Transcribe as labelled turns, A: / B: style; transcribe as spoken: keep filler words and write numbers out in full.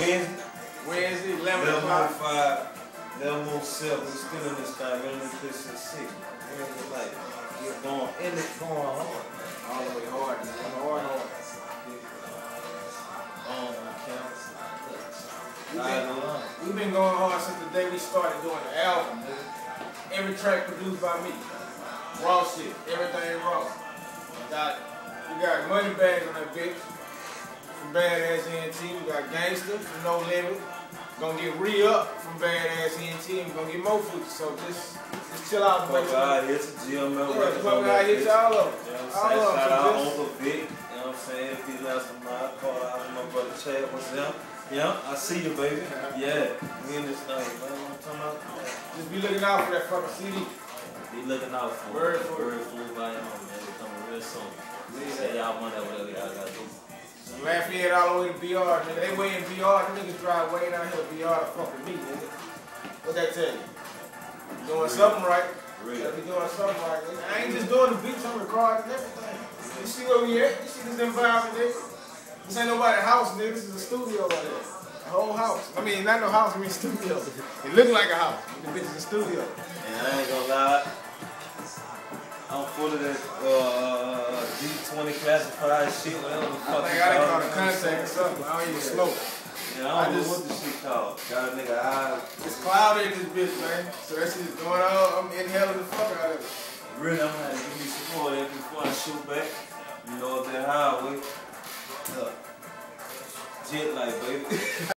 A: Wednesday.
B: Wednesday, eleven
A: eleven oh
B: o'clock.
A: five, eleven oh seven. We're still in this thing. We're in this bitch since six. Wednesday night. We're going in it, going hard.
B: All the way hard, man. Hard, hard.
A: On the count.
B: We've been, we've been going hard since the day we started doing the album, dude. Every track produced by me. Raw shit. Everything raw. We got, we got money bags on that bitch. From Badass N T. We got Gangsta from No Limit. Gonna get re-up from Badass N T and we're gonna get more food. So just, just chill out.
A: Fuck out here to G M L.
B: Yeah, fuck out here to all of them.
A: You know what
B: All
A: I'm saying?
B: of them.
A: Shout
B: So
A: out
B: just,
A: Uncle Vic. You know what I'm saying? If he left some mind, call out to my brother Chad. What's up? Yeah, I see you, baby. Yeah, we in this thing, man. What I'm talking about?
B: just be looking out for that fucking C D.
A: Be looking out for
B: Bird
A: it.
B: Food.
A: Bird Food Volume one, man. It's coming real soon. Say y'all money or whatever y'all gotta do.
B: Lafayette all the way to B R, nigga. They way in B R. The niggas drive way down here to B R to fuck with me, nigga. What that tell you? You doing
A: Real.
B: something right.
A: Real.
B: You be doing something right, nigga. I ain't just doing the beats, I'm recording and everything. You see where we at? You see this environment, nigga? This ain't nobody's house, nigga. This is a studio right here. A whole house. I mean, not no house, I mean studio. It look like a house. The bitch is a studio.
A: And I ain't gonna lie, I'm full of that uh, D twenty classified shit, whatever the
B: I
A: fuck
B: think
A: you
B: I done
A: call
B: caught
A: it.
B: a contact or something. I don't even smoke.
A: Yeah, I don't
B: I
A: know
B: just-
A: what this shit called. Got a nigga eyes.
B: It's cloudy in this bitch, man. So that shit is going on. I'm inhaling the fuck out of it.
A: Really, I'm gonna have to give me some more of that before I shoot back. You know, up that highway. Look. Jet light, baby.